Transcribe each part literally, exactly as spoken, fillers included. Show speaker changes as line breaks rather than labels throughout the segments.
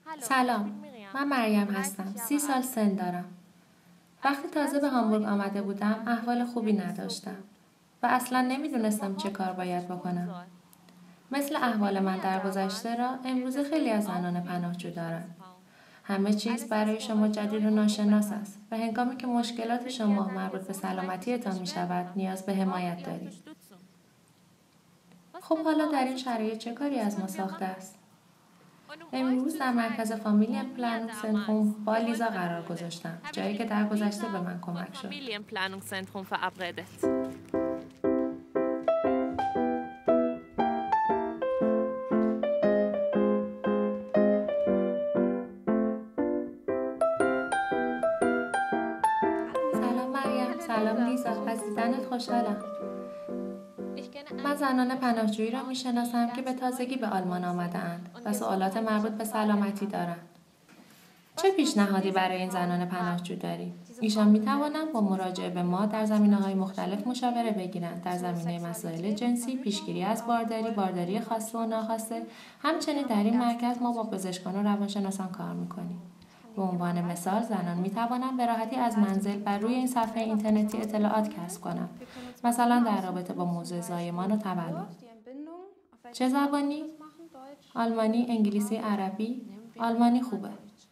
سلام، من مریم هستم. سی سال سن دارم. وقتی تازه به هامبورگ آمده بودم احوال خوبی نداشتم و اصلا نمیدونستم چه کار باید بکنم. مثل احوال من در گذشته را امروز خیلی از زنان پناهجو دارند. همه چیز برای شما جدید و ناشناس است و هنگامی که مشکلات شما مربوط به سلامتیتان می شود نیاز به حمایت دارید. خب حالا در این شرایط چه کاری از ما ساخته است؟ امروز در مرکز فامیلین پلانینگ سنتروم با لیزا قرار گذاشتم، جایی که در گذشته به من کمک شد. سلام مریم، سلام لیزا، از دیدنت خوشحالم. من زنان پناهجویی را می‌شناسم که به تازگی به آلمان آمده‌اند و سوالات مربوط به سلامتی دارند. چه پیشنهادی برای این زنان پناهجو دارید؟ ایشان می‌توانند با مراجعه به ما در زمینه‌های مختلف مشاوره بگیرند، در زمینه مسائل جنسی، پیشگیری از بارداری، بارداری خواسته و ناخواسته. همچنین در این مرکز ما با پزشکان و روانشناسان کار می‌کنیم. به عنوان مثال زنان می‌توانند به راحتی از منزل بر روی این صفحه اینترنتی اطلاعات کسب کنند، مثلا در رابطه با موضوع زایمان و تولد. چه زبانی؟ آلمانی، انگلیسی، عربی؟ آلمانی خوبه.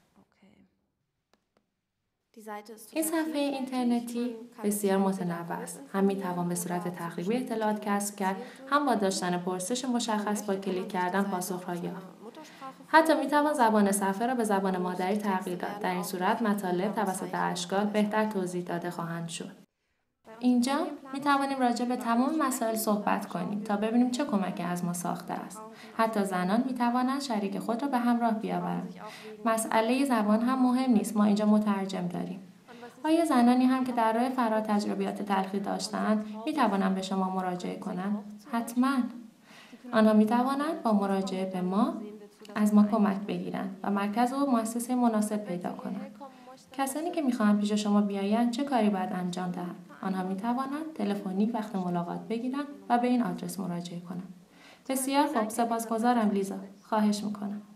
این صفحه اینترنتی بسیار متنوع است. هم می‌توان به صورت تقریبی اطلاعات کسب کرد، هم با داشتن پرسش مشخص با کلیک کردن پاسخ را یافت. حتی می‌توان زبان صفحه را به زبان مادری تغییر داد. در این صورت مطالب توسط اشکال بهتر توضیح داده خواهند شد. اینجا می‌توانیم راجع به تمام مسائل صحبت کنیم تا ببینیم چه کمکی از ما ساخته است. حتی زنان می‌توانند شریک خود را به همراه بیاورند. مسئله زبان هم مهم نیست، ما اینجا مترجم داریم. آیا زنانی هم که در راه فرار تجربیات تلخی داشتند می‌توانند به شما مراجعه کنند؟ حتماً. آنها می‌توانند با مراجعه به ما از ما کمک بگیرند و مرکز و مؤسسه مناسب پیدا کنند. کسانی که می‌خواهند پیش شما بیایند چه کاری باید انجام دهند؟ آنها می‌توانند تلفنی وقت ملاقات بگیرند و به این آدرس مراجعه کنند. بسیار خوب، سپاسگزارم لیزا. خواهش می‌کنم.